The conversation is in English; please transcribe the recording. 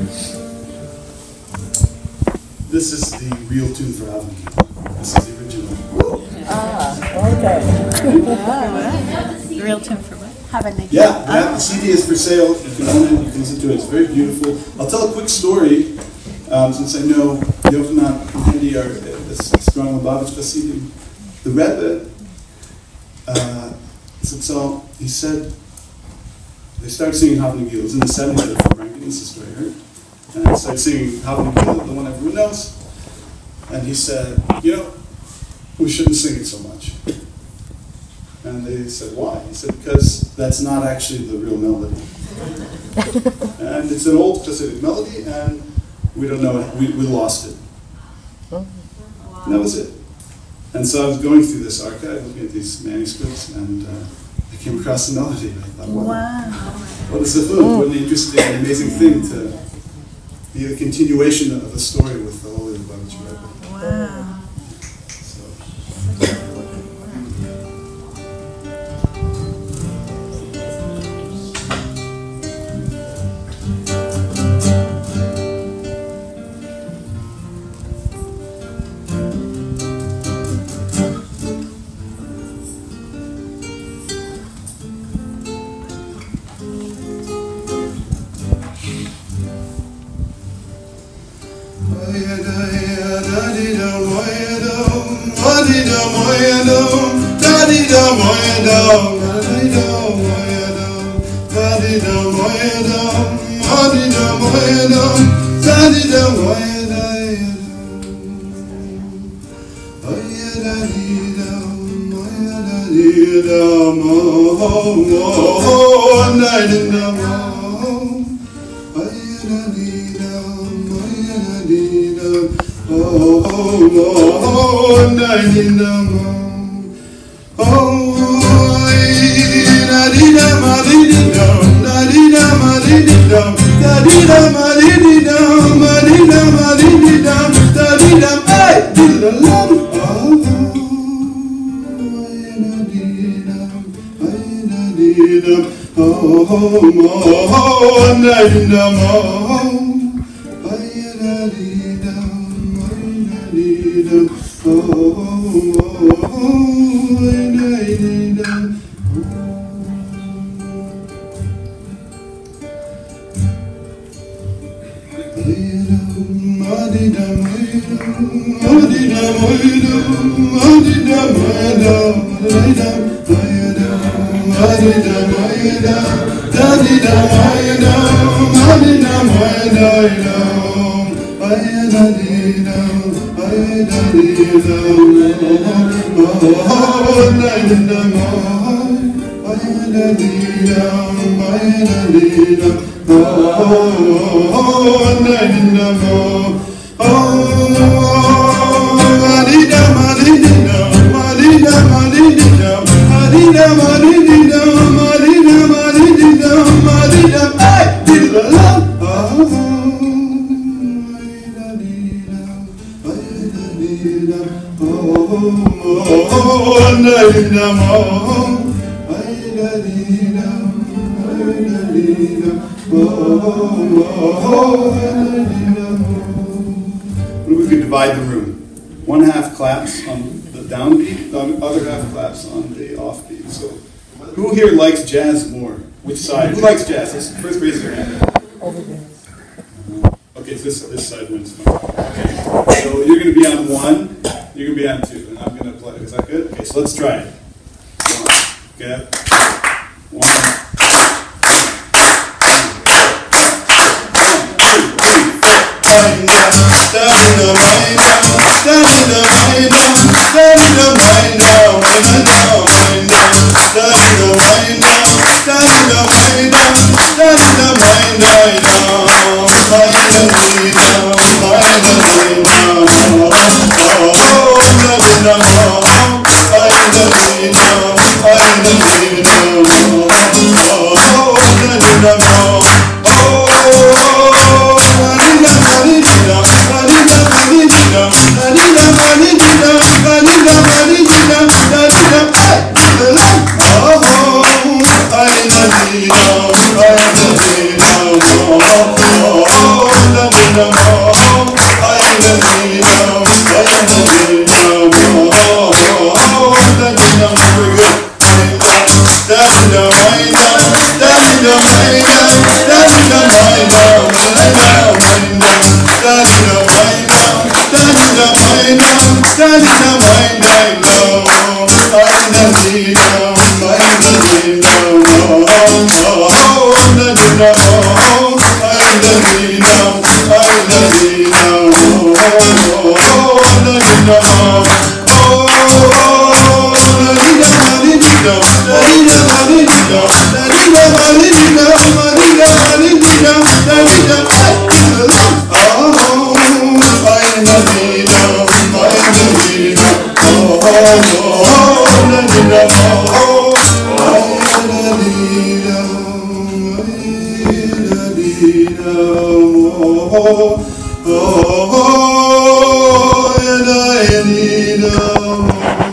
This is the real tune for Aug. This is the original. Okay. The real tune for what? Yeah, the CD is for sale. You can own it, you can listen to it. It's very beautiful. I'll tell a quick story, since I know Yochanan and Andy are strong Lubavitch Hasidim. The Rebbe, so he said, they started singing Havna Gil. It was in the 70s, for Franklin, this is the story I heard. And I started singing Havna Gil, the one everyone knows. And he said, you know, we shouldn't sing it so much. And they said, why? He said, because that's not actually the real melody. And it's an old Hasidic melody, and we don't know it. We lost it. And that was it. And so I was going through this archive, looking at these manuscripts, and I came across the melody. And I thought, wow. What a zechut, what an interesting and amazing thing to be a continuation of the story with the Holy Lubavitch Rebbe. Wow. We could divide the room. One half claps on the downbeat, the other half claps on the offbeat. So, who here likes jazz more? Which side? Who likes jazz? First raise your hand. Okay, so this side wins. Okay, so you're going to be on one, you're going to be on two, and I'm going to play. Is that good? Okay, so let's try it. Okay. One. Oh,